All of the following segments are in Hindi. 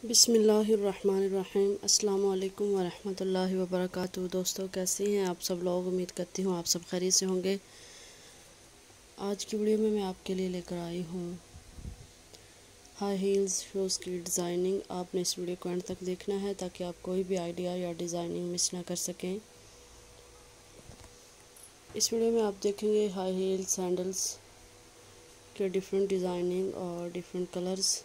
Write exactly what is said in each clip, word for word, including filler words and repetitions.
बिस्मिल्लाहिर्रहमानिर्रहीम। अस्सलामु अलैकुम वरहमतुल्लाहि वबरकातुहू। दोस्तों, कैसे हैं आप सब लोग? उम्मीद करती हूँ आप सब खैरियत से होंगे। आज की वीडियो में मैं आपके लिए लेकर आई हूँ हाई हील्स शूज़ की डिज़ाइनिंग। आपने इस वीडियो को एंड तक देखना है ताकि आप कोई भी आइडिया या डिज़ाइनिंग मिस ना कर सकें। इस वीडियो में आप देखेंगे हाई हील सैंडल्स के डिफरेंट डिज़ाइनिंग और different colours.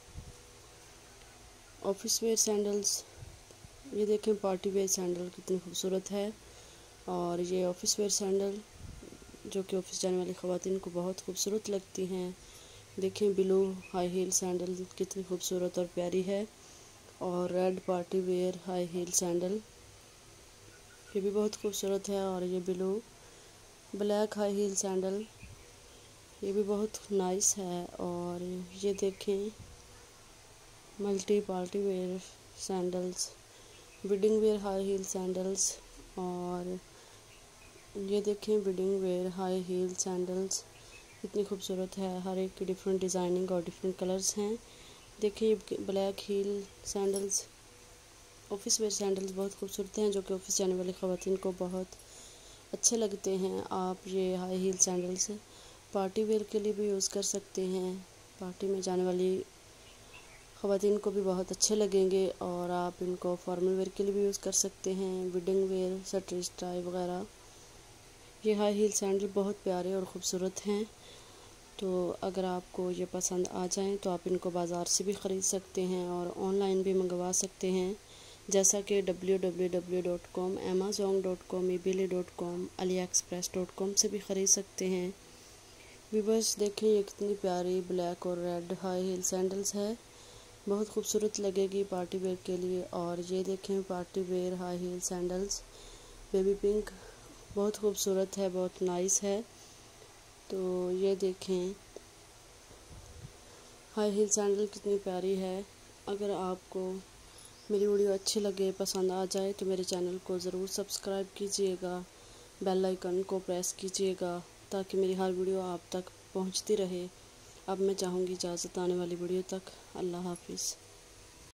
Office wear sandals, ये देखें पार्टी वेयर सैंडल कितनी खूबसूरत है। और ये ऑफिस वेयर सैंडल जो कि ऑफिस जाने वाली ख़वातीन को बहुत खूबसूरत लगती हैं। देखें ब्लू हाई हील सैंडल कितनी खूबसूरत और प्यारी है। और red party wear high heel sandal, ये भी बहुत खूबसूरत है। और ये blue black high heel sandal, ये भी बहुत नाइस है। और ये देखें multi party wear sandals, wedding wear high heel sandals. और ये देखें wedding wear high heel sandals कितनी खूबसूरत है। हर एक की डिफरेंट डिज़ाइनिंग और डिफरेंट कलर्स हैं। देखिए black heel sandals, office wear sandals बहुत खूबसूरत हैं जो कि ऑफिस जाने वाली ख़वातीन को बहुत अच्छे लगते हैं। आप ये high heel sandals party wear के लिए भी यूज़ कर सकते हैं। पार्टी में जाने वाली ख़वातीन को भी बहुत अच्छे लगेंगे। और आप इनको फॉर्मल वेयर के लिए भी यूज़ कर सकते हैं, वेडिंग वेयर स्ट्रेच टाई वगैरह। ये हाई हील सैंडल बहुत प्यारे और ख़ूबसूरत हैं। तो अगर आपको ये पसंद आ जाएं तो आप इनको बाज़ार से भी ख़रीद सकते हैं और ऑनलाइन भी मंगवा सकते हैं, जैसा कि W W W dot com, Amazon dot com, ईबेली dot com, AliExpress dot com से भी ख़रीद सकते हैं। व्यूअर्स देखें ये कितनी प्यारी ब्लैक और रेड हाई हील सैंडल्स है, बहुत खूबसूरत लगेगी पार्टी वेयर के लिए। और ये देखें party wear high heel sandals baby pink, बहुत खूबसूरत है, बहुत नाइस है। तो ये देखें हाई हील सैंडल कितनी प्यारी है। अगर आपको मेरी वीडियो अच्छी लगे, पसंद आ जाए तो मेरे चैनल को ज़रूर सब्सक्राइब कीजिएगा, बेल आइकन को प्रेस कीजिएगा ताकि मेरी हर वीडियो आप तक पहुंचती रहे। अब मैं चाहूँगी इजाज़त आने वाली वीडियो तक। अल्लाह हाफिज़।